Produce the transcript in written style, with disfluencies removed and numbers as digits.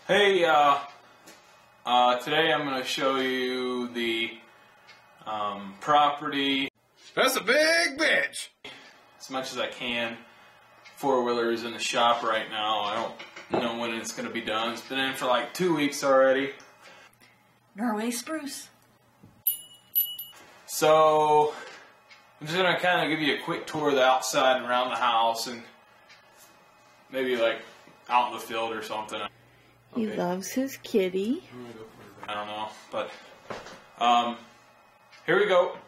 Hey, today I'm going to show you the property. That's a big bitch! As much as I can. Four-wheeler is in the shop right now. I don't know when it's going to be done. It's been in for like 2 weeks already. Norway spruce. So, I'm just going to kind of give you a quick tour of the outside and around the house and maybe like out in the field or something. He loves his kitty. I don't know, but here we go.